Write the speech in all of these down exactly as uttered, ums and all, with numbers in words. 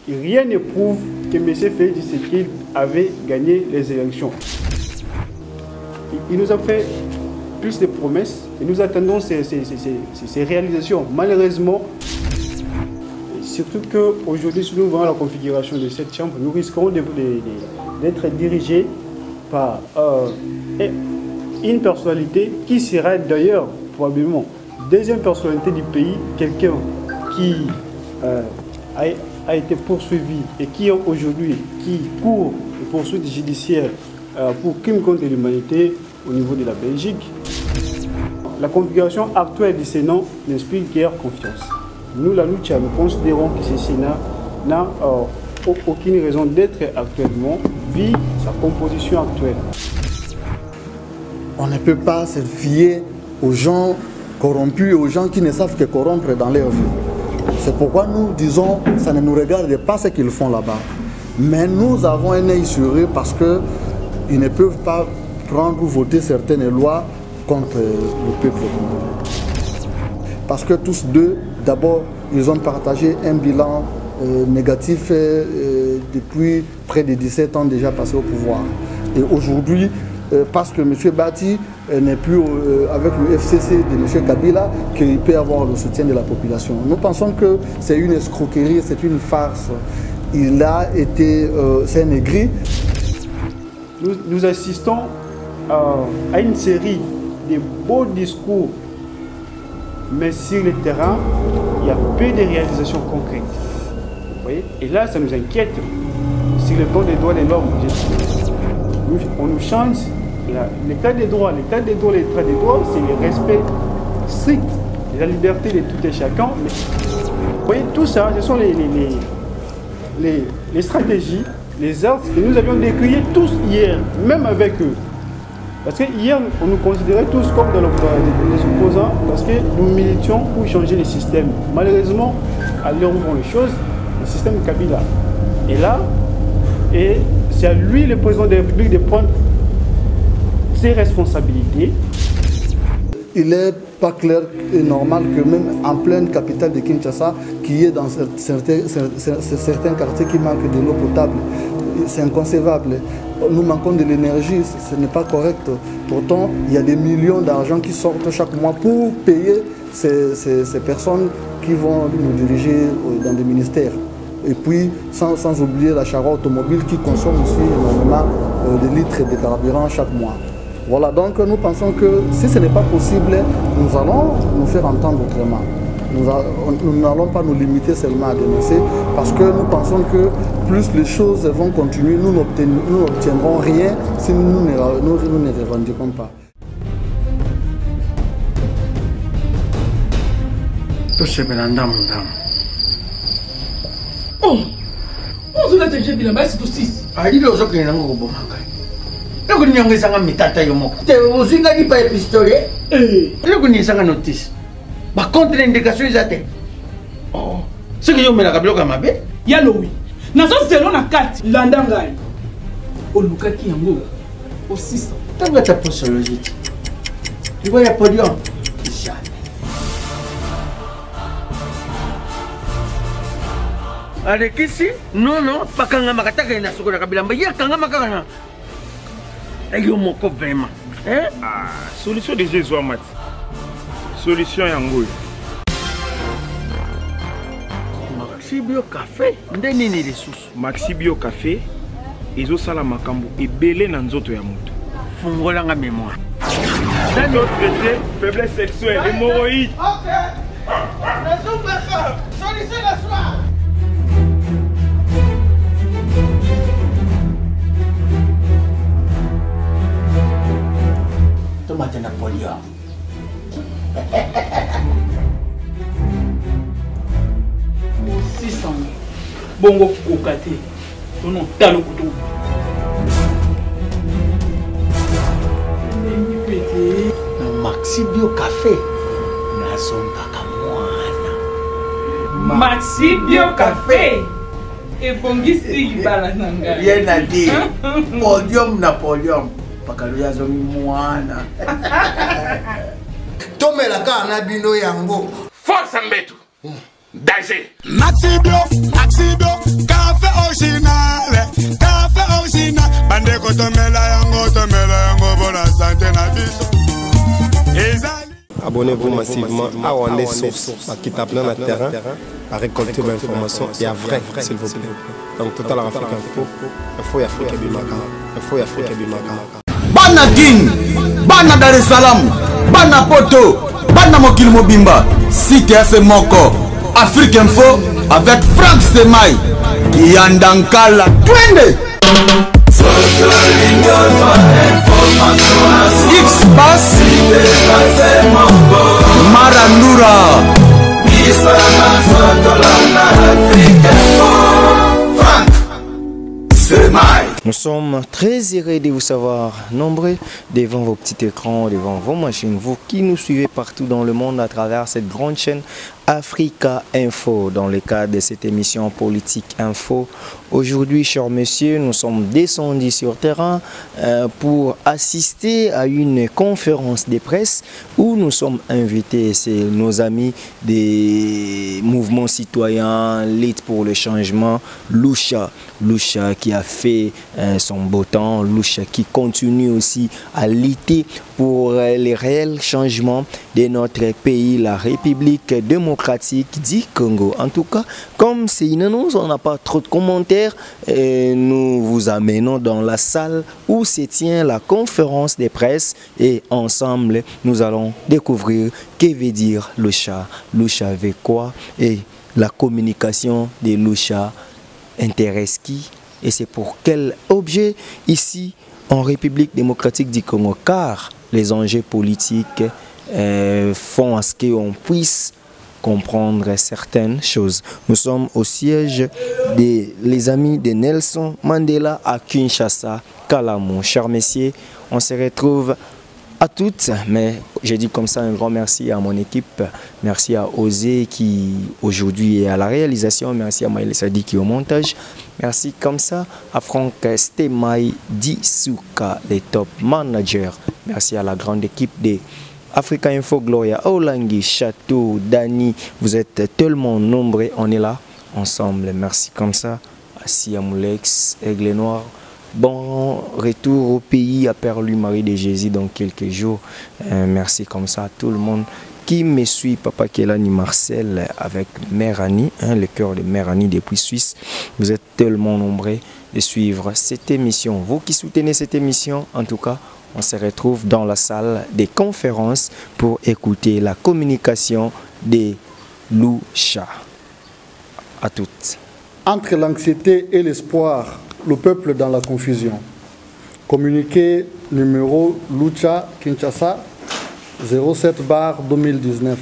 Et rien ne prouve que M. Félix Tshisekedi avait gagné les élections. Il nous a fait plus de promesses et nous attendons ces, ces, ces, ces, ces réalisations. Malheureusement, surtout qu'aujourd'hui, si nous voyons la configuration de cette chambre, nous risquons d'être dirigés par euh, une personnalité qui sera d'ailleurs probablement deuxième personnalité du pays, quelqu'un qui euh, a, a été poursuivi et qui aujourd'hui qui court les poursuites judiciaires euh, pour crime contre l'humanité au niveau de la Belgique. La configuration actuelle du Sénat n'inspire guère confiance. Nous, la Lucha, nous considérons que ce Sénat n'a euh, aucune raison d'être actuellement, vu sa composition actuelle. On ne peut pas se fier aux gens corrompus, aux gens qui ne savent que corrompre dans leur vie. C'est pourquoi nous disons, ça ne nous regarde pas ce qu'ils font là-bas. Mais nous avons un œil sur eux parce qu'ils ne peuvent pas prendre ou voter certaines lois contre le peuple congolais. Parce que tous deux, d'abord, ils ont partagé un bilan euh, négatif euh, depuis près de dix-sept ans déjà passé au pouvoir. Et aujourd'hui, euh, parce que M. Bati euh, n'est plus euh, avec le F C C de M. Kabila, qu'il peut avoir le soutien de la population. Nous pensons que c'est une escroquerie, c'est une farce. Il a été, euh, c'est un aigri. Nous, nous assistons euh, à une série de beaux discours, mais sur le terrain, il y a peu de réalisations concrètes. Vous voyez? Et là, ça nous inquiète. Sur le plan des droits de l'homme, on nous change l'état des droits. L'état des droits, l'état des droits, c'est le respect strict de la liberté de tout et chacun. Mais, vous voyez, tout ça, ce sont les, les, les, les, les stratégies, les arts que nous avions décriés tous hier, même avec eux. Parce que hier, on nous considérait tous comme dans les opposants, parce que nous militions pour changer le système. Malheureusement, à l'heure où vont les choses, le système Kabila est là, et c'est à lui, le président de la République, de prendre ses responsabilités. Il n'est pas clair et normal que même en pleine capitale de Kinshasa, qui est dans certains, certains quartiers qui manquent de l'eau potable, c'est inconcevable. Nous manquons de l'énergie, ce n'est pas correct. Pourtant, il y a des millions d'argent qui sortent chaque mois pour payer ces, ces, ces personnes qui vont nous diriger dans des ministères. Et puis, sans, sans oublier la charrue automobile qui consomme aussi énormément de litres de carburant chaque mois. Voilà, donc nous pensons que si ce n'est pas possible, nous allons nous faire entendre autrement. Nous n'allons pas nous limiter seulement à dénoncer parce que nous pensons que plus les choses vont continuer, nous n'obtiendrons rien si nous ne, nous, nous ne revendiquons pas. Oh, on a déjà vu la base de six. Ah, il y a des gens qui ont bon je ne sais pas si tu as dit un pistolet. Je ne sais pas notice. Par contre, l'indication est atteinte. Oh, ce que je me rappelle comme ça. Yaloui. Nous sommes selon la carte. Landangai. Au Lukaki Yango. Au six cents. Tu vas ta posologie. Tu vois, il y a podium. Jamais. Avec ici, non, non, pas quand on m'a attaqué dans ce qu'on a kabila. Mais il y a quand on m'a attaqué. Et yo moko vraiment. Hein? Ah, solution de Jésus Amat. Solution yango. Maxi Bio Café, ndeni ni ressources. Maxi Bio Café, ezo sala makambo ebele na nzoto ya moto. Fungola nga mémoire. Dans notre traité, faiblesse sexuelle, hémorroïde. OK. Solution la soir. Tomate Napoléon. six cents. Bongo Kokate. Non, Talo Couteau. Maxi Bio Café. Maxi Bio Café. Et Bongisi Balananga. Rien à dire. Podium Napoléon. Pakaluya zomi mwana. Tomela ka na bino yango. Force Mbetu. Danger. Maxi Bio, Maxi Bio. abonnez-vous massivement à Rwandais Source, qui tape plein de terrain, à récolter l'information et à vrai, s'il vous plaît. Donc, Total Afrique Info, Info Afrique Bimaka, Info Afrique Bimaka. Bana King, Bana Dar es Salaam, Bana Poto, Bana Mokil Mobimba, Site F Moko, Afrique Info avec Frank Stemai, Yandankala, Twende. X-Bass Maranura Nous sommes très heureux de vous savoir nombreux devant vos petits écrans, devant vos machines, vous qui nous suivez partout dans le monde à travers cette grande chaîne Africa Info, dans le cadre de cette émission Politique Info. Aujourd'hui, chers messieurs, nous sommes descendus sur terrain euh, pour assister à une conférence de presse où nous sommes invités. C'est nos amis des mouvements citoyens, Lutte pour le changement, Lucha. Lucha qui a fait euh, son beau temps, Lucha qui continue aussi à lutter pour euh, les réels changements de notre pays, la République démocratique du Congo. En tout cas, comme c'est une annonce, on n'a pas trop de commentaires, et nous vous amenons dans la salle où se tient la conférence de presse et ensemble, nous allons découvrir que veut dire Lucha. Lucha veut quoi et la communication de Lucha intéresse qui et c'est pour quel objet ici en République démocratique du Congo, car les enjeux politiques euh, font à ce qu'on puisse comprendre certaines choses. Nous sommes au siège des les amis de Nelson Mandela à Kinshasa, Kalamu. Chers messieurs, on se retrouve à toutes, mais j'ai dit comme ça un grand merci à mon équipe, merci à Osé qui aujourd'hui est à la réalisation, merci à Maïle Sadi qui est au montage, merci comme ça à Franck Stemai Disuka, les top managers, merci à la grande équipe des Africa Info, Gloria Olangi, Château, Dani, vous êtes tellement nombreux, on est là ensemble, merci comme ça à Siamoulex, Aigle Noir. Bon retour au pays à Perlu Marie de Jésus dans quelques jours. Euh, merci comme ça à tout le monde qui me suit. Papa Kelani Marcel avec Mère Annie, hein, le cœur de Mère Annie depuis Suisse. Vous êtes tellement nombreux de suivre cette émission. Vous qui soutenez cette émission, en tout cas, on se retrouve dans la salle des conférences pour écouter la communication des Lucha. À toutes. Entre l'anxiété et l'espoir, le peuple dans la confusion. Communiqué numéro Lucha Kinshasa zéro sept barre deux mille dix-neuf.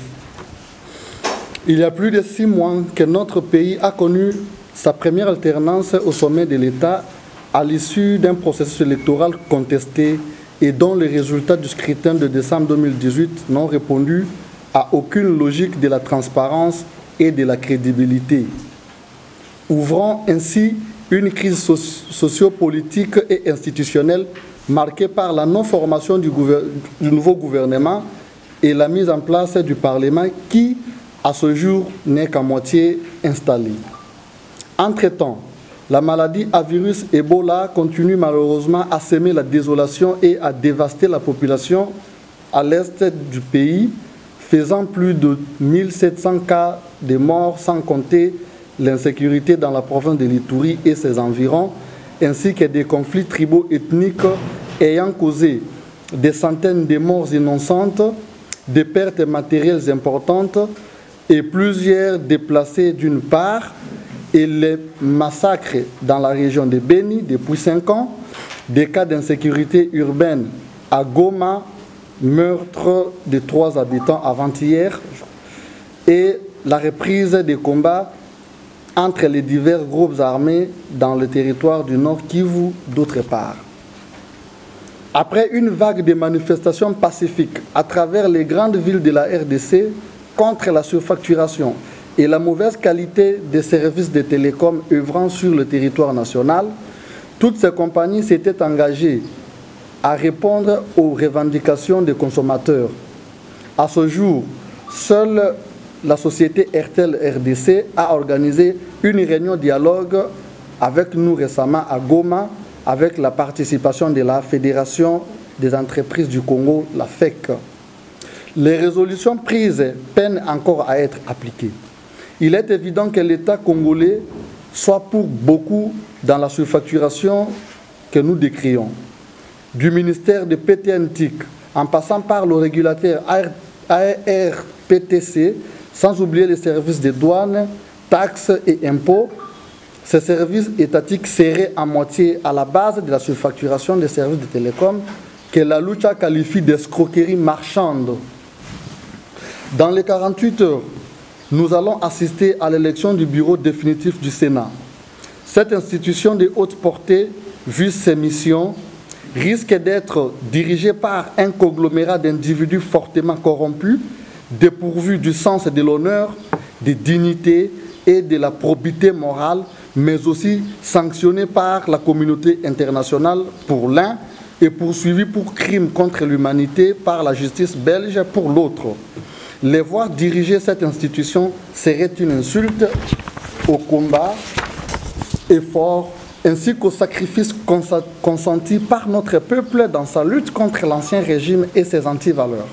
Il y a plus de six mois que notre pays a connu sa première alternance au sommet de l'État à l'issue d'un processus électoral contesté et dont les résultats du scrutin de décembre deux mille dix-huit n'ont répondu à aucune logique de la transparence et de la crédibilité, ouvrant ainsi une crise socio-politique et institutionnelle marquée par la non-formation du, du nouveau gouvernement et la mise en place du Parlement qui, à ce jour, n'est qu'à moitié installé. Entre-temps, la maladie à virus Ebola continue malheureusement à semer la désolation et à dévaster la population à l'est du pays, faisant plus de mille sept cents cas de morts sans compter l'insécurité dans la province de l'Ituri et ses environs, ainsi que des conflits tribaux ethniques ayant causé des centaines de morts innocentes, des pertes matérielles importantes et plusieurs déplacés d'une part, et les massacres dans la région de Beni depuis cinq ans, des cas d'insécurité urbaine à Goma, meurtre de trois habitants avant-hier, et la reprise des combats entre les divers groupes armés dans le territoire du Nord Kivu d'autre part. Après une vague de manifestations pacifiques à travers les grandes villes de la R D C contre la surfacturation et la mauvaise qualité des services de télécom œuvrant sur le territoire national, toutes ces compagnies s'étaient engagées à répondre aux revendications des consommateurs. À ce jour, seule la société Airtel R D C a organisé une réunion dialogue avec nous récemment à Goma avec la participation de la Fédération des entreprises du Congo, la F E C. les résolutions prises peinent encore à être appliquées. Il est évident que l'État congolais soit pour beaucoup dans la surfacturation que nous décrions. Du ministère de P T N T I C, en passant par le régulateur A R P T C, sans oublier les services des douanes, taxes et impôts, ces services étatiques seraient à moitié à la base de la surfacturation des services de télécom que la Lucha qualifie d'escroquerie marchande. Dans les quarante-huit heures, nous allons assister à l'élection du bureau définitif du Sénat. Cette institution de haute portée, vu ses missions, risque d'être dirigée par un conglomérat d'individus fortement corrompus, dépourvus du sens de l'honneur, de dignité et de la probité morale, mais aussi sanctionnés par la communauté internationale pour l'un et poursuivis pour crimes contre l'humanité par la justice belge pour l'autre. Les voir diriger cette institution serait une insulte au combat, effort, ainsi qu'au sacrifice consenti par notre peuple dans sa lutte contre l'ancien régime et ses antivaleurs.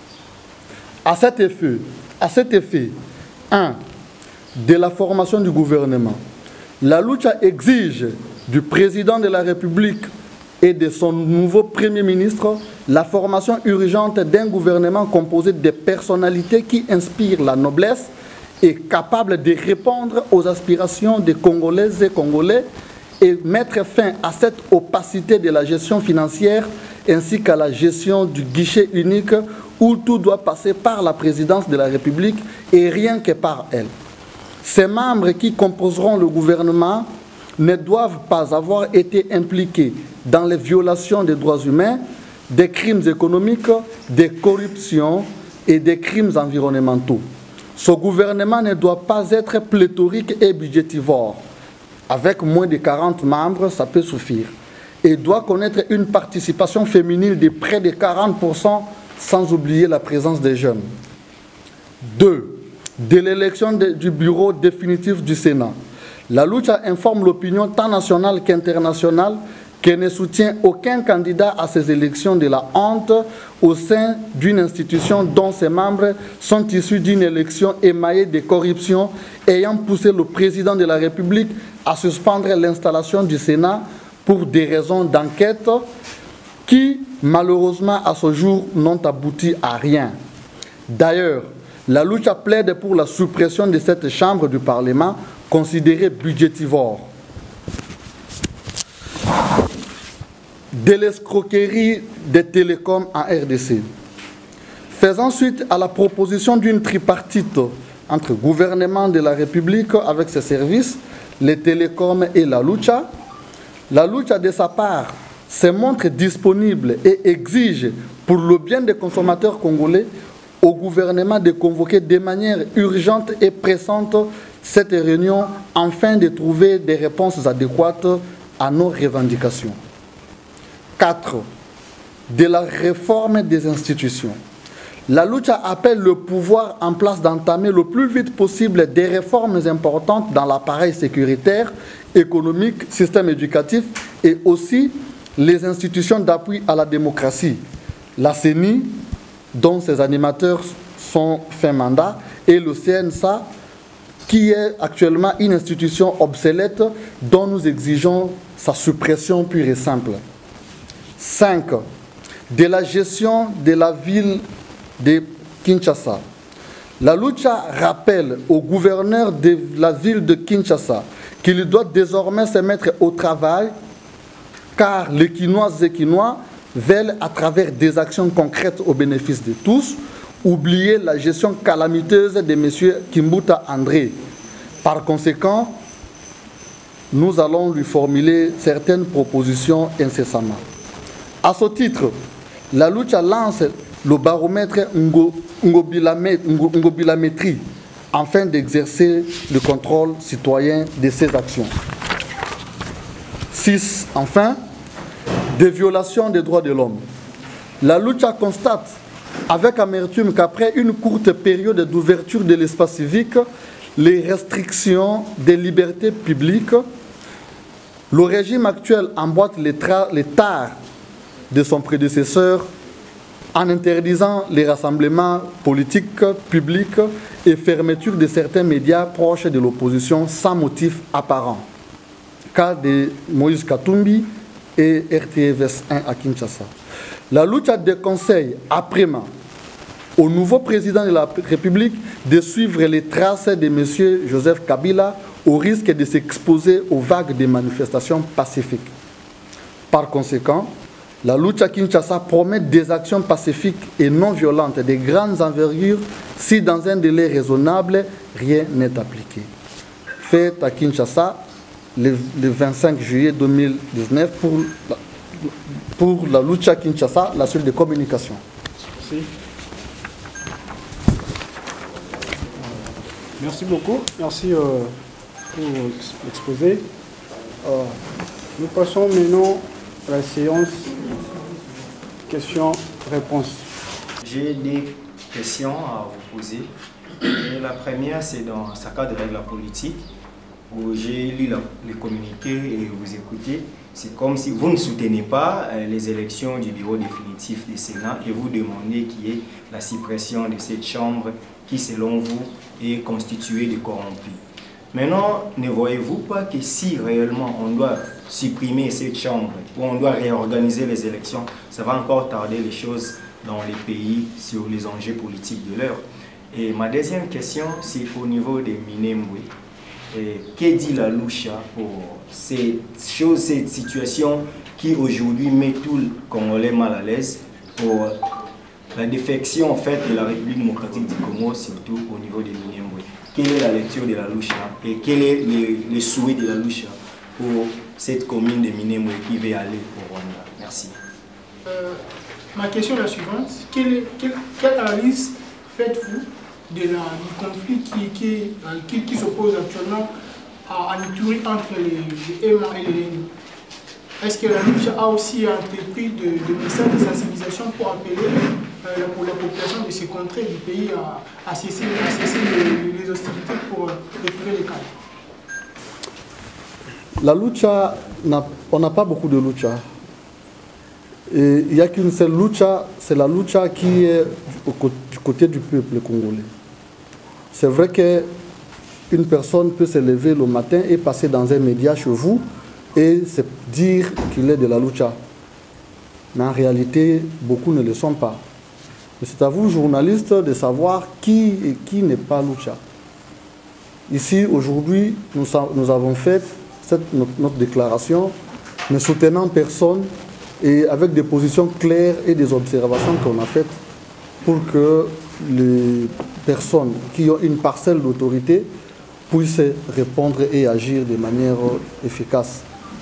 À cet effet, à cet effet, un, de la formation du gouvernement. La Lucha exige du président de la République et de son nouveau Premier ministre la formation urgente d'un gouvernement composé de personnalités qui inspirent la noblesse et capables de répondre aux aspirations des Congolaises et Congolais et mettre fin à cette opacité de la gestion financière ainsi qu'à la gestion du guichet unique où tout doit passer par la présidence de la République et rien que par elle. Ces membres qui composeront le gouvernement ne doivent pas avoir été impliqués dans les violations des droits humains, des crimes économiques, des corruptions et des crimes environnementaux. Ce gouvernement ne doit pas être pléthorique et budgétivore. Avec moins de quarante membres, ça peut suffire. Et doit connaître une participation féminine de près de quarante pour cent, sans oublier la présence des jeunes. deux. De l'élection du bureau définitif du Sénat. La Lucha informe l'opinion tant nationale qu'internationale qu'elle ne soutient aucun candidat à ces élections de la honte au sein d'une institution dont ses membres sont issus d'une élection émaillée de corruption ayant poussé le président de la République à suspendre l'installation du Sénat pour des raisons d'enquête qui, malheureusement, à ce jour, n'ont abouti à rien. D'ailleurs, la Lucha plaide pour la suppression de cette chambre du Parlement considérée budgétivore. De l'escroquerie des télécoms en R D C. Faisant suite à la proposition d'une tripartite entre le gouvernement de la République avec ses services, les télécoms et la Lucha, la Lucha de sa part se montre disponible et exige pour le bien des consommateurs congolais au gouvernement de convoquer de manière urgente et pressante cette réunion afin de trouver des réponses adéquates à nos revendications. quatre. De la réforme des institutions. La Lucha appelle le pouvoir en place d'entamer le plus vite possible des réformes importantes dans l'appareil sécuritaire, économique, système éducatif et aussi les institutions d'appui à la démocratie. La C E N I, dont ses animateurs sont fin mandat, et le C N S A, qui est actuellement une institution obsolète dont nous exigeons sa suppression pure et simple. cinq. De la gestion de la ville de Kinshasa. La Lucha rappelle au gouverneur de la ville de Kinshasa qu'il doit désormais se mettre au travail car les Quinoises et Quinois veulent, à travers des actions concrètes au bénéfice de tous, oublier la gestion calamiteuse de M. Kimbuta André. Par conséquent, nous allons lui formuler certaines propositions incessamment. À ce titre, la Lucha lance le baromètre Ngobilamétrie afin d'exercer le contrôle citoyen de ses actions. six. Enfin, des violations des droits de l'homme. La Lucha constate avec amertume qu'après une courte période d'ouverture de l'espace civique, les restrictions des libertés publiques, le régime actuel emboîte les, les tares de son prédécesseur en interdisant les rassemblements politiques, publics et fermeture de certains médias proches de l'opposition sans motif apparent. Cas de Moïse Katumbi et R T V S un à Kinshasa. La lucha déconseille après-main au nouveau président de la République de suivre les traces de M. Joseph Kabila au risque de s'exposer aux vagues de manifestations pacifiques. Par conséquent, la lucha Kinshasa promet des actions pacifiques et non violentes de grandes envergures si dans un délai raisonnable, rien n'est appliqué. Fait à Kinshasa le, le vingt-cinq juillet deux mille dix-neuf pour la, pour la lucha Kinshasa, la suite de communication. Merci. Merci beaucoup. Merci euh, pour l'exposé. Euh, nous passons maintenant à la séance questions-réponses. J'ai des questions à vous poser. Et la première, c'est dans sa cadre de la politique, où j'ai lu la, les communiqués et vous écoutez. C'est comme si vous ne soutenez pas euh, les élections du bureau définitif du Sénat et vous demandez qu'il y ait la suppression de cette chambre qui, selon vous, est constituée de corrompus. Maintenant, ne voyez-vous pas que si réellement on doit supprimer cette chambre ou on doit réorganiser les élections, ça va encore tarder les choses dans les pays sur les enjeux politiques de l'heure. Et ma deuxième question, c'est au niveau des Minembwe. Que dit la Lucha pour cette chose, cette situation qui aujourd'hui met tout le Congolais mal à l'aise pour la défection en fait de la République démocratique du Congo, surtout au niveau des Minembwe? Quelle est la lecture de la Lucha et quel est le, le souhait de la Lucha pour cette commune de Minembwe qui va aller au Rwanda? Merci. Euh, ma question est la suivante. Quelle, est, quelle, quelle analyse faites-vous de la, du conflit qui, qui, qui, qui s'oppose actuellement à, à l'Ituri entre les, les Ema et les Lendu? Est-ce que la Lucha a aussi entrepris de, de messages de sensibilisation pour appeler euh, pour la population de ces contrées du pays à, à cesser, à cesser les, les hostilités pour retrouver les cadres? La lucha, on n'a pas beaucoup de lucha. Et il n'y a qu'une seule lucha, c'est la lucha qui est du côté du peuple congolais. C'est vrai qu'une personne peut se lever le matin et passer dans un média chez vous et se dire qu'il est de la lucha. Mais en réalité, beaucoup ne le sont pas. C'est à vous, journalistes, de savoir qui et qui n'est pas lucha. Ici, aujourd'hui, nous, nous avons fait cette, notre, notre déclaration, ne soutenant personne et avec des positions claires et des observations qu'on a faites pour que les personnes qui ont une parcelle d'autorité puissent répondre et agir de manière efficace.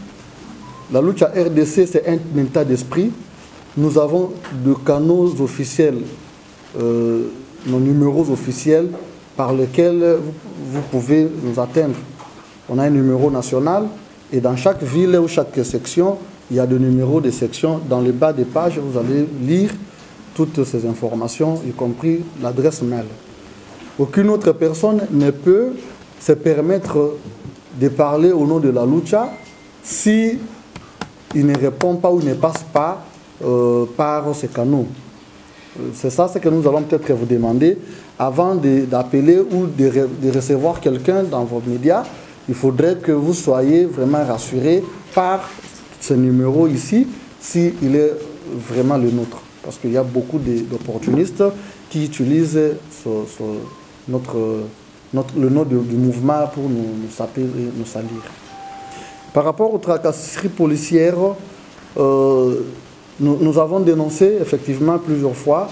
La lucha R D C, c'est un état d'esprit. Nous avons de canaux officiels, euh, nos numéros officiels par lesquels vous, vous pouvez nous atteindre. On a un numéro national et dans chaque ville ou chaque section, il y a des numéros de section. Dans le bas des pages, vous allez lire toutes ces informations, y compris l'adresse mail. Aucune autre personne ne peut se permettre de parler au nom de la lucha si il ne répond pas ou ne passe pas euh, par ces canaux. C'est ça ce que nous allons peut-être vous demander avant d'appeler ou de, de recevoir quelqu'un dans vos médias. Il faudrait que vous soyez vraiment rassurés par ce numéro ici, s'il est vraiment le nôtre. Parce qu'il y a beaucoup d'opportunistes qui utilisent ce, ce, notre, notre, le nom de, du mouvement pour nous, nous saper et nous salir. Par rapport aux tracasseries policières, euh, nous, nous avons dénoncé effectivement plusieurs fois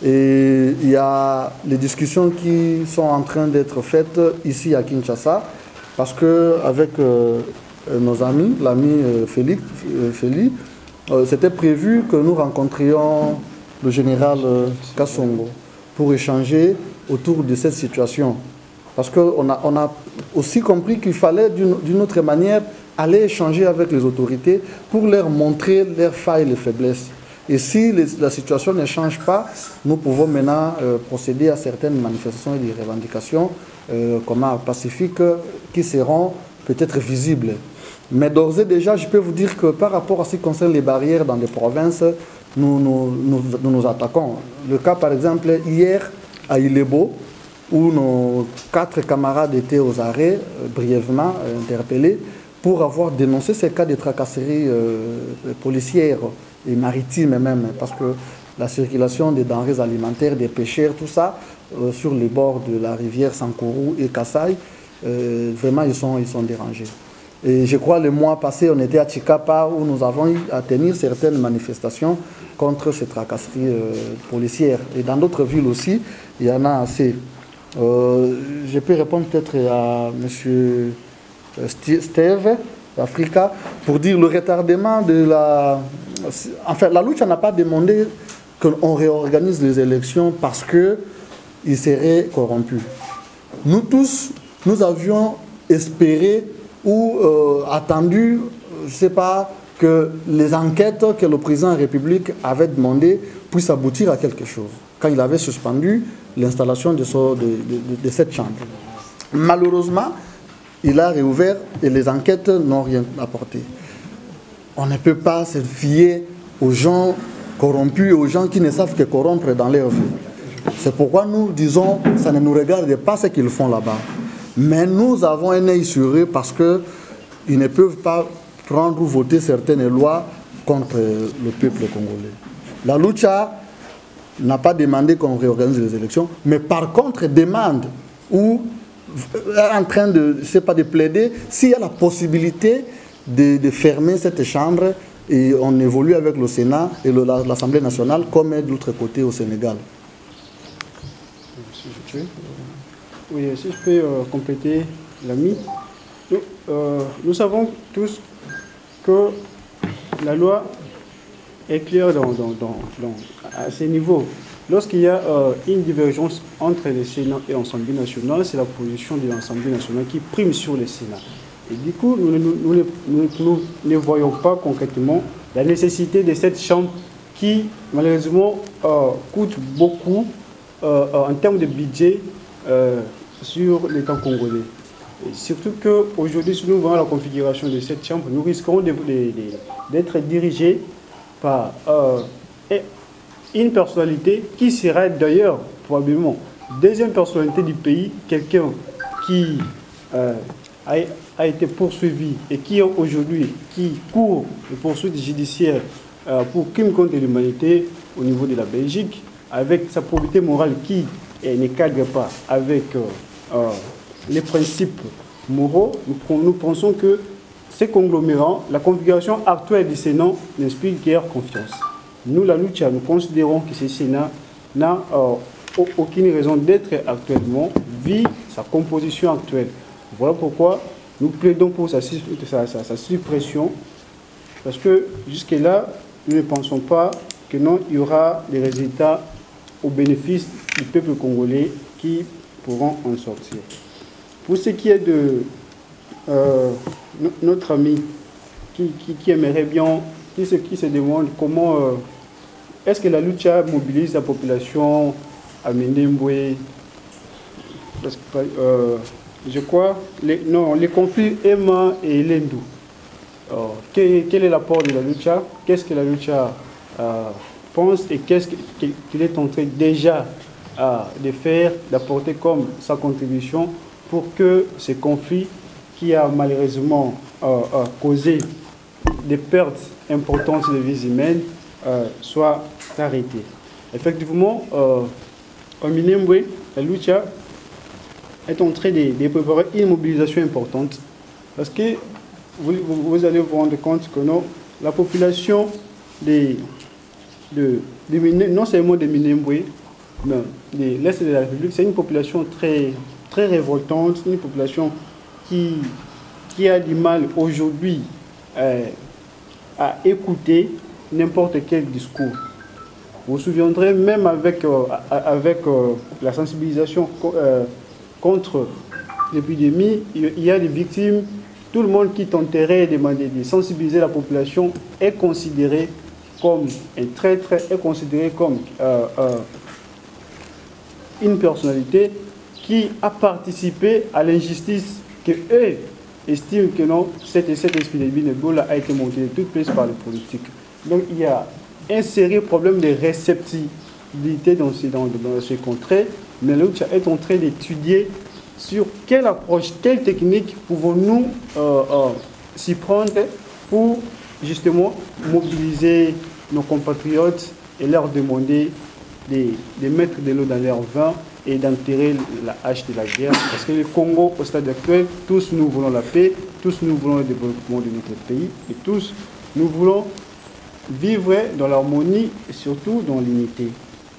et il y a les discussions qui sont en train d'être faites ici à Kinshasa parce qu'avec euh, nos amis, l'ami euh, Félix, euh, Félix euh, c'était prévu que nous rencontrions le général euh, Kassongo pour échanger autour de cette situation. Parce qu'on a, on a aussi compris qu'il fallait d'une autre manière aller échanger avec les autorités pour leur montrer leurs failles et les faiblesses. Et si les, la situation ne change pas, nous pouvons maintenant euh, procéder à certaines manifestations et des revendications euh, comment, pacifiques qui seront peut-être visibles. Mais d'ores et déjà, je peux vous dire que par rapport à ce qui concerne les barrières dans les provinces, nous nous, nous, nous nous attaquons. Le cas, par exemple, hier à Ilebo, où nos quatre camarades étaient aux arrêts, euh, brièvement euh, interpellés, pour avoir dénoncé ces cas de tracasseries euh, policières et maritimes même, parce que la circulation des denrées alimentaires, des pêcheurs, tout ça, euh, sur les bords de la rivière Sankourou et Kassai, euh, vraiment ils sont, ils sont dérangés. Et je crois le mois passé, on était à Chikapa où nous avons eu à tenir certaines manifestations contre ces tracasseries euh, policières. Et dans d'autres villes aussi, il y en a assez. Euh, je peux répondre peut-être à M. Steve d'Africa pour dire le retardement de la... Enfin, la lutte n'a pas demandé qu'on réorganise les élections parce qu'ils seraient corrompus. Nous tous, nous avions espéré ou euh, attendu, je ne sais pas, que les enquêtes que le président de la République avait demandées puissent aboutir à quelque chose, quand il avait suspendu l'installation de, de, de, de cette chambre. Malheureusement, il a réouvert et les enquêtes n'ont rien apporté. On ne peut pas se fier aux gens corrompus et aux gens qui ne savent que corrompre dans leur vie. C'est pourquoi nous disons, ça ne nous regarde pas ce qu'ils font là-bas. Mais nous avons un œil sur eux parce qu'ils ne peuvent pas prendre ou voter certaines lois contre le peuple congolais. La Lucha n'a pas demandé qu'on réorganise les élections, mais par contre demande ou est en train de, je sais pas, de plaider s'il y a la possibilité de, de fermer cette chambre et on évolue avec le Sénat et l'Assemblée nationale comme est de l'autre côté au Sénégal. Oui, si je peux euh, compléter l'ami. Nous, euh, nous savons tous que la loi est claire dans, dans, dans, dans, à ces niveaux. Lorsqu'il y a euh, une divergence entre le Sénat et l'Assemblée nationale, c'est la position de l'Assemblée nationale qui prime sur le Sénat. Et du coup, nous, nous, nous, nous, nous, nous ne voyons pas concrètement la nécessité de cette chambre qui, malheureusement, euh, coûte beaucoup euh, en termes de budget euh, sur l'État congolais. Et surtout qu'aujourd'hui, si nous voyons la configuration de cette chambre, nous risquons d'être dirigés par euh, une personnalité qui sera d'ailleurs probablement deuxième personnalité du pays, quelqu'un qui euh, a, a été poursuivi et qui aujourd'hui qui court les poursuites judiciaires euh, pour crime contre l'humanité au niveau de la Belgique, avec sa probité morale qui eh, ne cadre pas avec euh, euh, les principes moraux. Nous, nous pensons que ces conglomérats, la configuration actuelle du Sénat n'inspire guère confiance. Nous, la Lucha, nous considérons que ce Sénat n'a euh, aucune raison d'être actuellement, vu sa composition actuelle. Voilà pourquoi nous plaidons pour sa, sa, sa, sa suppression, parce que jusque-là, nous ne pensons pas que non, il y aura des résultats au bénéfice du peuple congolais qui pourront en sortir. Pour ce qui est de euh, notre ami qui, qui, qui aimerait bien, qui se, qui se demande comment euh, est-ce que la Lucha mobilise la population à Minembwe, parce que euh, je crois, les, non, les conflits Emma et Lendou. Euh, quel, quel est l'apport de la Lucha? Qu'est-ce que la Lucha euh, pense et qu'est-ce qu'il est en train déjà euh, de faire, d'apporter comme sa contribution pour que ces conflits qui a malheureusement euh, euh, causé des pertes importantes de vies humaines euh, soient arrêtés. Effectivement, euh, au Minembwe, la Lucha est en train de, de préparer une mobilisation importante parce que vous, vous, vous allez vous rendre compte que non, la population des, de, de, non seulement des Minembwe, mais de l'Est de la République, c'est une population très, très révoltante, une population qui, qui a du mal aujourd'hui euh, à écouter n'importe quel discours. Vous vous souviendrez, même avec, euh, avec euh, la sensibilisation euh, contre l'épidémie, il y a des victimes. Tout le monde qui tenterait de, de sensibiliser la population est considéré comme un traître, est considéré comme euh, euh, une personnalité qui a participé à l'injustice que eux estiment que non, cette, cette épidémie d'Ebola a été montée de toute pièce par les politiques. Donc il y a un sérieux problème de réceptibilité dans ces, dans, dans ces contrées, mais la Lucha est en train d'étudier sur quelle approche, quelle technique pouvons-nous euh, euh, s'y prendre pour justement mobiliser nos compatriotes et leur demander de, de mettre de l'eau dans leur vin et d'enterrer la hache de la guerre. Parce que le Congo, au stade actuel, tous nous voulons la paix, tous nous voulons le développement de notre pays et tous nous voulons vivre dans l'harmonie et surtout dans l'unité.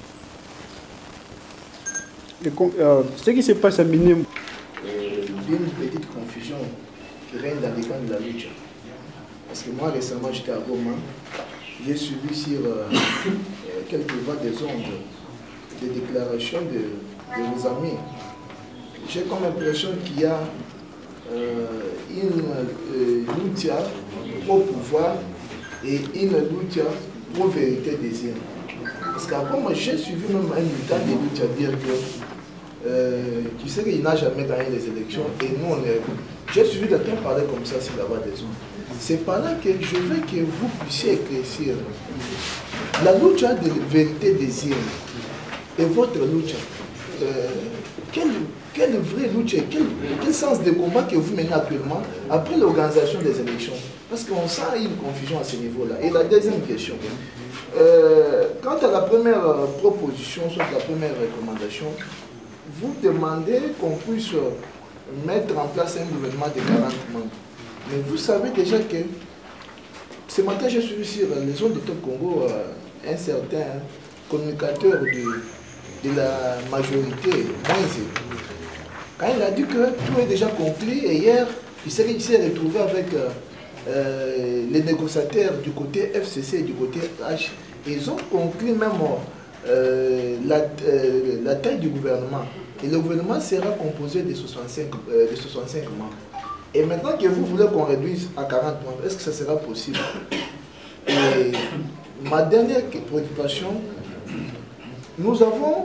Euh, ce qui se passe à Minembwe. Euh, une petite confusion qui règne dans les camps de la lutte. Parce que moi récemment j'étais à Goma, j'ai suivi sur euh, euh, quelques voix des ondes des déclarations de, de vos amis. J'ai comme l'impression qu'il y a euh, une euh, lutte au pouvoir et une lutte pour vérité des îles. Parce qu'après moi j'ai suivi même un militant de lutte à dire que Euh, tu sais qu'il n'a jamais gagné les élections et nous on est... J'ai suivi quelqu'un parler comme ça sur la voie des ondes. C'est par là que je veux que vous puissiez éclaircir la lutte de vérité des îles et votre lutte. Euh, quelle, quelle vraie lutte, quel, quel sens de combat que vous menez actuellement après l'organisation des élections? Parce qu'on sent une confusion à ce niveau-là. Et la deuxième question, euh, quant à la première proposition, soit la première recommandation, vous demandez qu'on puisse mettre en place un gouvernement de quarante membres. Mais vous savez déjà que ce matin, j'ai suivi sur les ondes de Top Congo euh, un certain communicateur de, de la majorité, Moïse. Quand il a dit que tout est déjà conclu, et hier, il s'est retrouvé avec euh, euh, les négociateurs du côté F C C et du côté H. Ils ont conclu même euh, la, euh, la taille du gouvernement. Et le gouvernement sera composé de soixante-cinq, euh, de soixante-cinq membres. Et maintenant que vous voulez qu'on réduise à quarante membres, est-ce que ça sera possible? Et ma dernière préoccupation, nous avons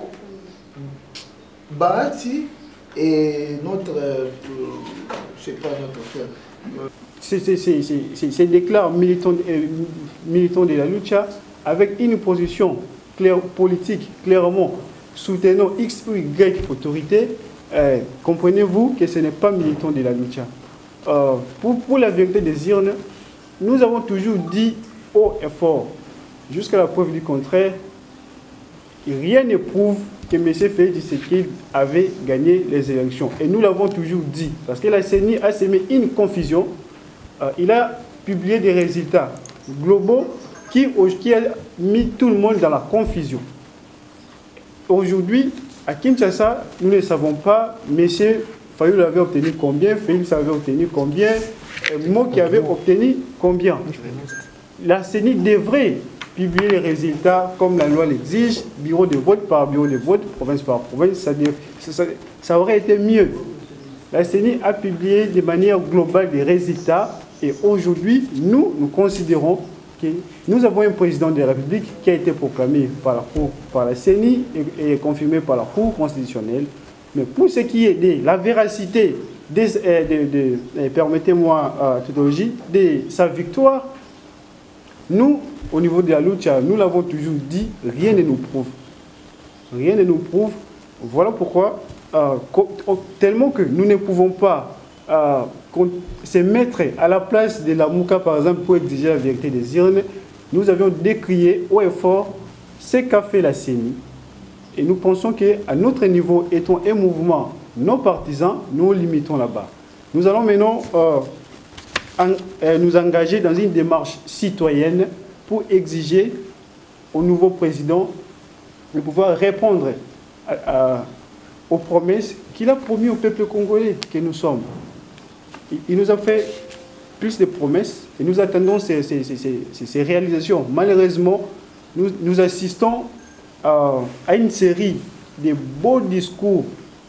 Bahati et notre, euh, je sais pas, notre frère. C'est déclare militant, euh, militant de la lucha avec une position claire, politique clairement soutenant X ou Y autorité. Euh, comprenez-vous que ce n'est pas militant de la lucha. Euh, pour, pour la vérité des urnes, nous avons toujours dit haut et fort, jusqu'à la preuve du contraire, rien ne prouve que M. Félix Tshisekedi avait gagné les élections. Et nous l'avons toujours dit, parce que la C E N I a semé une confusion. Euh, il a publié des résultats globaux qui, qui a mis tout le monde dans la confusion. Aujourd'hui, à Kinshasa, nous ne savons pas, M. Fayulu avait obtenu combien, Félix avait obtenu combien, Mo qui avait obtenu combien. La C E N I devrait publier les résultats comme la loi l'exige, bureau de vote par bureau de vote, province par province, ça, ça, ça aurait été mieux. La C E N I a publié de manière globale des résultats et aujourd'hui, nous, nous considérons que nous avons un président de la République qui a été proclamé par la, cour, par la C E N I et, et confirmé par la Cour constitutionnelle. Mais pour ce qui est de la véracité, des, de, de, de, permettez-moi, euh, tautologie, de sa victoire, nous, au niveau de la lucha, nous l'avons toujours dit, rien ne nous prouve. Rien ne nous prouve. Voilà pourquoi, euh, tellement que nous ne pouvons pas euh, se mettre à la place de la Mouka, par exemple, pour exiger la vérité des urnes, nous avions décrié haut et fort ce qu'a fait la C E N I. Et nous pensons qu'à notre niveau, étant un mouvement non partisan, nous limitons là-bas. Nous allons maintenant euh, en, euh, nous engager dans une démarche citoyenne pour exiger au nouveau président de pouvoir répondre à, à, aux promesses qu'il a promis au peuple congolais que nous sommes. Il, il nous a fait plus de promesses et nous attendons ces, ces, ces, ces, ces réalisations. Malheureusement, nous, nous assistons à, à une série de beaux discours,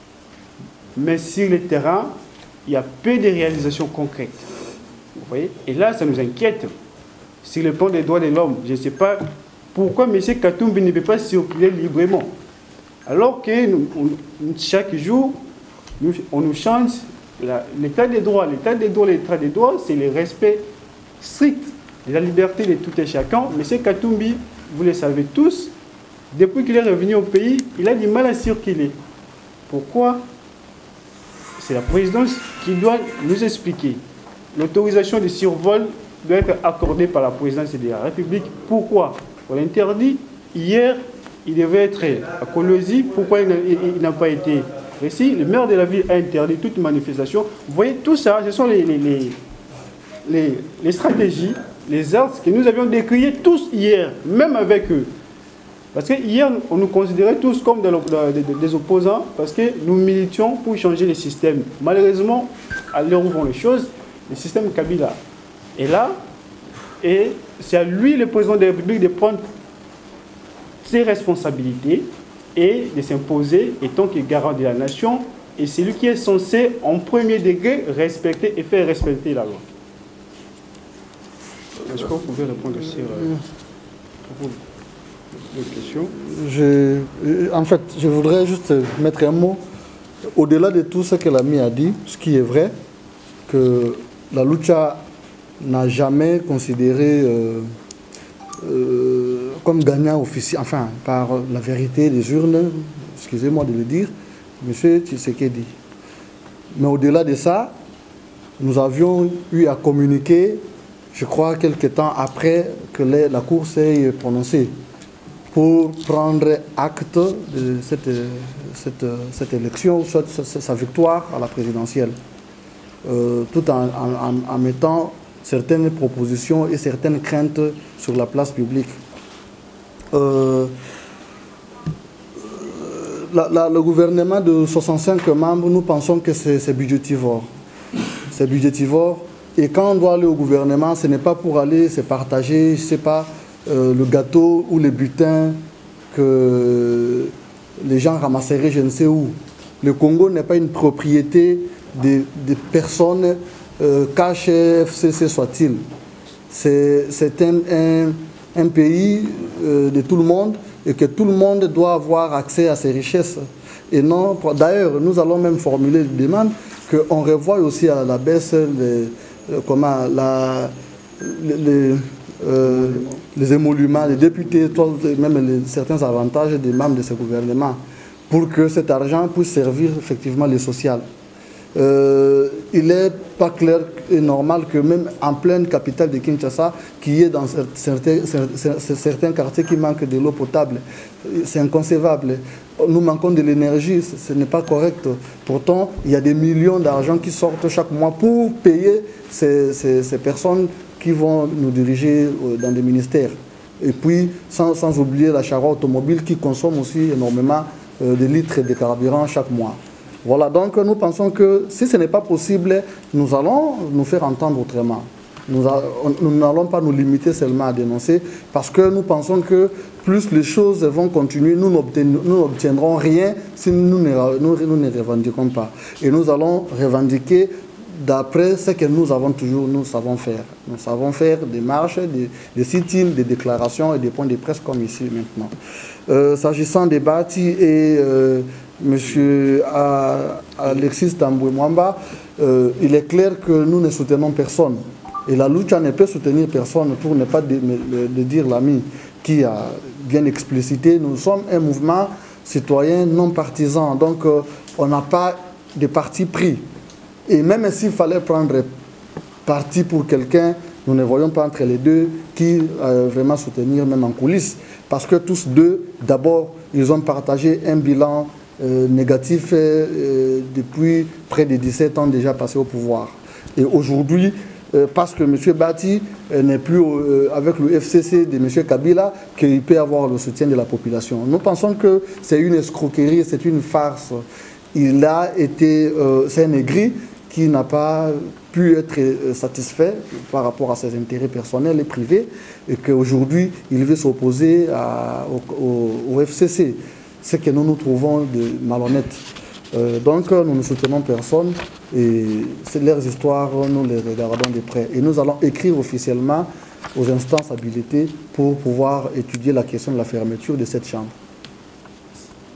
mais sur le terrain, il y a peu de réalisations concrètes. Vous voyez? Et là, ça nous inquiète. Sur le plan des droits de l'homme, je ne sais pas pourquoi M. Katumbi ne peut pas circuler librement. Alors que nous, on, chaque jour, nous, on nous change l'état des droits. L'état des droits, l'état des droits, c'est le respect strict de la liberté de tout et chacun. M. Katumbi vous le savez tous, depuis qu'il est revenu au pays, il a du mal à circuler. Pourquoi? C'est la présidence qui doit nous expliquer. L'autorisation de survol doit être accordée par la présidence de la République. Pourquoi? On l'interdit. Hier, il devait être à Colosie. Pourquoi il n'a pas été précis? Le maire de la ville a interdit toute manifestation. Vous voyez, tout ça, ce sont les, les, les, les, les stratégies, les arts que nous avions décriés tous hier, même avec eux. Parce que hier, on nous considérait tous comme des, des, des opposants parce que nous militions pour changer le système. Malheureusement, à l'heure où vont les choses, le système Kabila est là et c'est à lui, le président de la République, de prendre ses responsabilités et de s'imposer étant que garant de la nation. Et c'est lui qui est censé, en premier degré, respecter et faire respecter la loi. Est-ce que vous pouvez répondre sur euh, les questions? Je, en fait, je voudrais juste mettre un mot. Au-delà de tout ce que l'ami a dit, ce qui est vrai, que la lucha n'a jamais considéré euh, euh, comme gagnant officiel, enfin, par la vérité des urnes, excusez-moi de le dire, M. Tshisekedi. Mais au-delà de ça, nous avions eu à communiquer, je crois, quelques temps après que les, la Cour s'est prononcée, pour prendre acte de cette, cette, cette élection, cette, sa victoire à la présidentielle, euh, tout en, en, en mettant certaines propositions et certaines craintes sur la place publique. Euh, la, la, le gouvernement de soixante-cinq membres, nous pensons que c'est budgétivore. C'est budgétivore. Et quand on doit aller au gouvernement, ce n'est pas pour aller se partager, je ne sais pas, euh, le gâteau ou les butins que les gens ramasseraient je ne sais où. Le Congo n'est pas une propriété des de personnes, euh, K H F C C soit-il. C'est un, un, un pays euh, de tout le monde et que tout le monde doit avoir accès à ses richesses. Et non, d'ailleurs, nous allons même formuler une demande qu'on revoie aussi à la baisse les, comment, la, les, euh, les émoluments, les députés, même les, certains avantages des membres de ce gouvernement, pour que cet argent puisse servir effectivement les sociales. Euh, il n'est pas clair et normal que même en pleine capitale de Kinshasa, qui est dans certains, certains quartiers qui manquent de l'eau potable, c'est inconcevable. Nous manquons de l'énergie, ce n'est pas correct. Pourtant, il y a des millions d'argent qui sortent chaque mois pour payer ces, ces, ces personnes qui vont nous diriger dans des ministères. Et puis, sans, sans oublier la charrue automobile qui consomme aussi énormément de litres de carburant chaque mois. Voilà, donc nous pensons que si ce n'est pas possible, nous allons nous faire entendre autrement. Nous n'allons pas nous limiter seulement à dénoncer parce que nous pensons que plus les choses vont continuer, nous n'obtiendrons rien si nous ne, nous, nous ne revendiquons pas. Et nous allons revendiquer d'après ce que nous avons toujours, nous savons faire. Nous savons faire des marches, des, des sit-ins, des déclarations et des points de presse comme ici maintenant. Euh, S'agissant des bâtis et euh, M. Alexis Tamboué Mwamba, euh, il est clair que nous ne soutenons personne. Et la lucha ne peut soutenir personne, pour ne pas de, de, de dire l'ami qui a bien explicité. Nous sommes un mouvement citoyen non partisan, donc euh, on n'a pas de parti pris. Et même s'il fallait prendre parti pour quelqu'un, nous ne voyons pas entre les deux qui euh, vraiment soutenir, même en coulisses. Parce que tous deux, d'abord, ils ont partagé un bilan euh, négatif euh, depuis près de dix-sept ans déjà passés au pouvoir. Et aujourd'hui, euh, parce que M. Bati euh, n'est plus euh, avec le F C C de M. Kabila, qu'il peut avoir le soutien de la population. Nous pensons que c'est une escroquerie, c'est une farce. Il a été, euh, c'est un aigri qui n'a pas pu être satisfait par rapport à ses intérêts personnels et privés et qu'aujourd'hui, il veut s'opposer au, au, au F C C, ce que nous nous trouvons de malhonnête. Euh, donc, nous ne soutenons personne et leurs histoires, nous les regardons de près. Et nous allons écrire officiellement aux instances habilitées pour pouvoir étudier la question de la fermeture de cette chambre.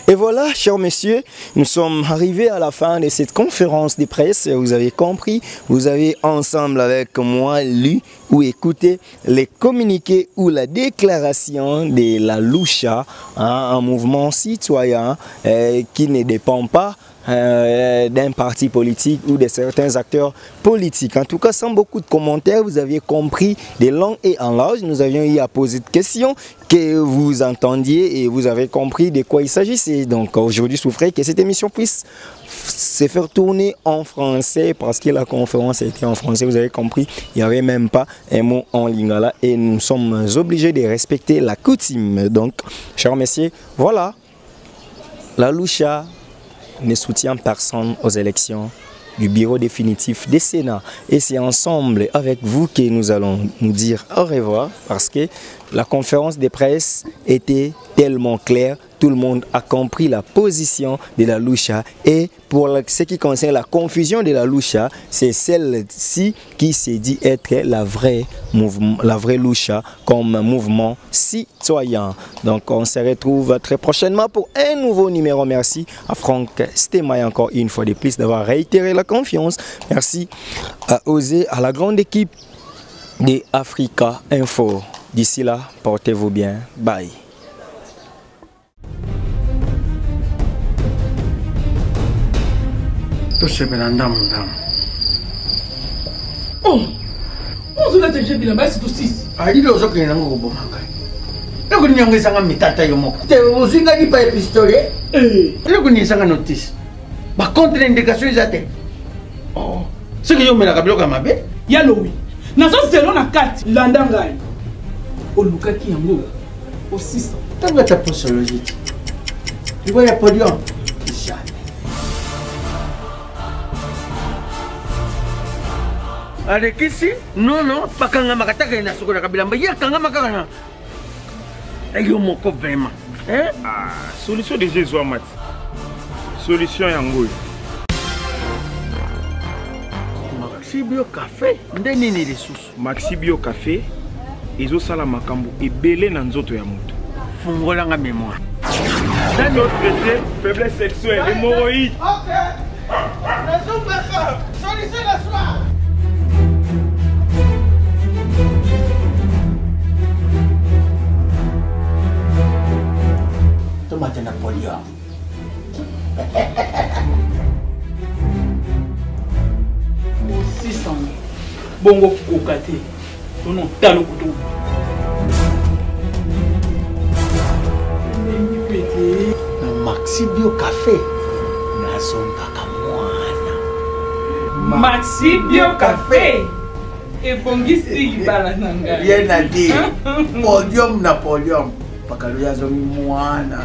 Et voilà, chers messieurs, nous sommes arrivés à la fin de cette conférence de presse. Vous avez compris, vous avez ensemble avec moi lu ou écouté les communiqués ou la déclaration de la Lucha, hein, un mouvement citoyen euh, qui ne dépend pas Euh, d'un parti politique ou de certains acteurs politiques. En tout cas, sans beaucoup de commentaires, vous aviez compris de long et en large. Nous avions eu à poser de questions que vous entendiez et vous avez compris de quoi il s'agissait. Donc aujourd'hui, souffrez que cette émission puisse se faire tourner en français parce que la conférence a été en français. Vous avez compris, il n'y avait même pas un mot en lingala et nous sommes obligés de respecter la coutume. Donc, chers messieurs, voilà, la Lucha ne soutient personne aux élections du bureau définitif des Sénats. Et c'est ensemble avec vous que nous allons nous dire au revoir parce que la conférence de presse était tellement claire. Tout le monde a compris la position de la Lucha. Et pour ce qui concerne la confusion de la Lucha, c'est celle-ci qui s'est dit être la vraie, mouvement, la vraie Lucha comme mouvement citoyen. Donc on se retrouve très prochainement pour un nouveau numéro. Merci à Franck Stemay encore une fois de plus d'avoir réitéré la confiance. Merci à Osé, à la grande équipe de Africa Info. D'ici là, portez-vous bien. Bye. tosepela ndamu ndamu ozolata je bilamba esi tosisi alili ozokende nango koboma ngai ekuninyangwisanga mitata yo moko te ozinga lipa ya pistolet elekunisanga notice bacontre indication eza te soki yomelaka biloko ya mabe yalowi nazozelo na kati landa ngai olukaki yango osisa ntango ata posologie te libo ya podium alekisi nono pakanga makataka na soko na kabilamba ya kanga makaka ayo moko vraiment hein ah solution de Jésus amati solution yango Maxi Bio Café nde nini lisusu Maxi Bio Café ezo sala makambo ebele na nzoto ya moto fungolanga mémoire dans notre traité faiblesse sexuelle hémorroïde. OK raison solution la soir. Tomate Napoléon. six cents. Bongo kokate. Non, talo kutu. Maxi Bio Café. Nazonga kamwana. Maxi Bio Café. Et bongisi balananga. Rien à dire. Podium Napoléon. Pakaluya zomi mwana.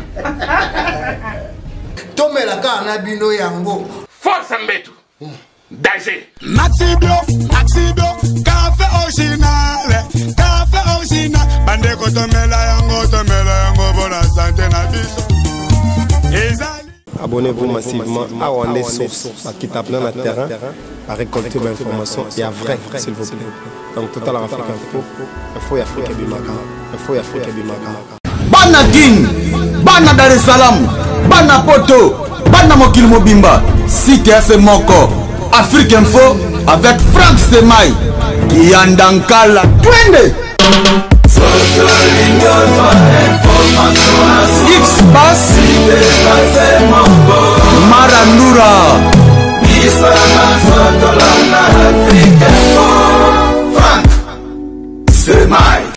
Tomelaka na bino yango. Force mbetu. Danger. Maxi Bio, Maxi Bio, café original. Café original. Bande ko tomela yango, tomela yango bona santé na biso. Abonnez-vous massivement à Rwandais Source, qui tape plein le terrain, à récolter de l'information et à vrai, s'il vous plaît. Donc, Total Africa Info, il faut y Afrique Bimaka, il faut y Afrique Bimaka. Bana King, Bana Dar es Salaam, Bana Poto, Bana Mokil Mobimba, C T F Moko, Afrique Info avec Franck Stemay, Yandankala, Twende. X-Bass Marandura Franck Stemay.